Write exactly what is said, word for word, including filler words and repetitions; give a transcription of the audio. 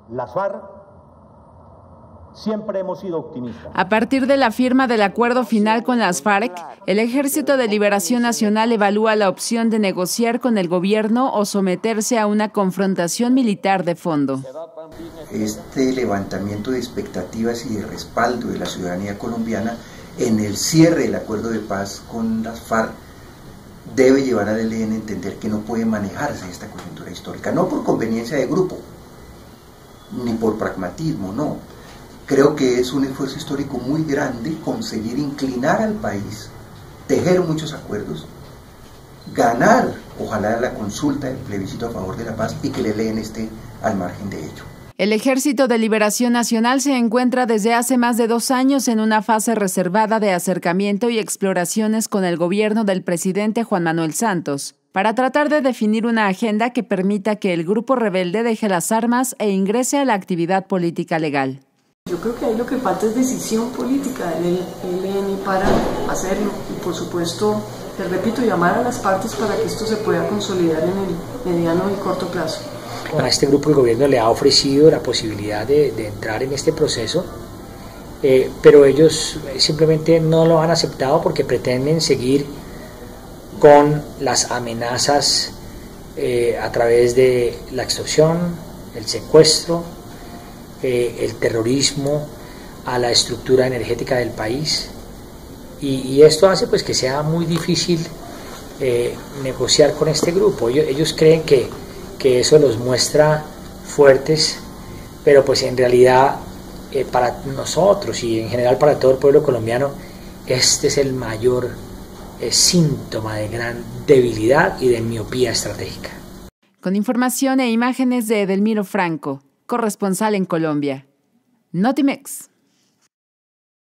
Las FARC siempre hemos sido optimistas. A partir de la firma del acuerdo final con las FARC, el Ejército de Liberación Nacional evalúa la opción de negociar con el gobierno o someterse a una confrontación militar de fondo. Este levantamiento de expectativas y de respaldo de la ciudadanía colombiana en el cierre del acuerdo de paz con las FARC debe llevar al E L N a entender que no puede manejarse esta coyuntura histórica, no por conveniencia de grupo, ni por pragmatismo, no. Creo que es un esfuerzo histórico muy grande conseguir inclinar al país, tejer muchos acuerdos, ganar, ojalá, la consulta, el plebiscito a favor de la paz y que el E L N esté al margen de ello. El Ejército de Liberación Nacional se encuentra desde hace más de dos años en una fase reservada de acercamiento y exploraciones con el gobierno del presidente Juan Manuel Santos, para tratar de definir una agenda que permita que el grupo rebelde deje las armas e ingrese a la actividad política legal. Yo creo que ahí lo que falta es decisión política del E L N para hacerlo y, por supuesto, les repito, llamar a las partes para que esto se pueda consolidar en el mediano y corto plazo. A este grupo el gobierno le ha ofrecido la posibilidad de, de entrar en este proceso, eh, pero ellos simplemente no lo han aceptado porque pretenden seguir con las amenazas eh, a través de la extorsión, el secuestro, eh, el terrorismo a la estructura energética del país, y, y esto hace pues que sea muy difícil eh, negociar con este grupo. Ellos, ellos creen que que eso los muestra fuertes, pero pues en realidad eh, para nosotros y en general para todo el pueblo colombiano, este es el mayor eh, síntoma de gran debilidad y de miopía estratégica. Con información e imágenes de Edelmiro Franco, corresponsal en Colombia. Notimex.